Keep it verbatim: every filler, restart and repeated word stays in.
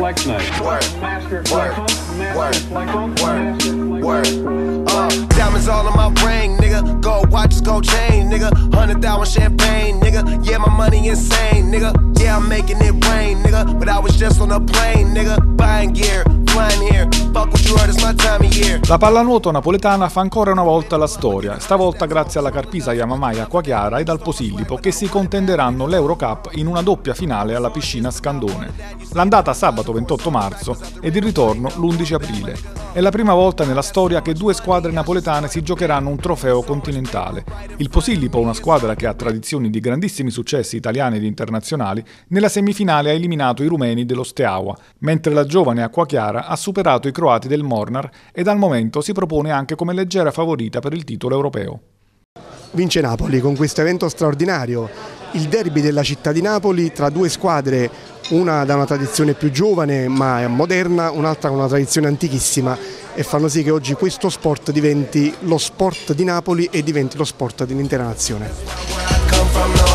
flex night. Work, Master work, flex on, master work, flex on, work, master flex work. on. Uh, diamonds all on my brain, nigga. Gold watches, gold chain, nigga. Hundred thousand champagne, nigga. Yeah, my money insane, nigga. Yeah, I'm making it rain, nigga. But I was just on a plane, nigga. Buying gear, flying here. Fuck what you heard, it's my time of year. La pallanuoto napoletana fa ancora una volta la storia, stavolta grazie alla Carpisa Yamamaya Acquachiara ed al Posillipo, che si contenderanno l'Eurocup in una doppia finale alla piscina Scandone. L'andata sabato ventotto marzo ed il ritorno l'undici aprile. È la prima volta nella storia che due squadre napoletane si giocheranno un trofeo continentale. Il Posillipo, una squadra che ha tradizioni di grandissimi successi italiani ed internazionali, nella semifinale ha eliminato i rumeni dello Steaua, mentre la giovane Acquachiara ha superato i croati del Mornar ed al momento si propone anche come leggera favorita per il titolo europeo. Vince Napoli con questo evento straordinario, il derby della città di Napoli tra due squadre, una da una tradizione più giovane ma moderna, un'altra con una tradizione antichissima, e fanno sì che oggi questo sport diventi lo sport di Napoli e diventi lo sport dell'intera nazione.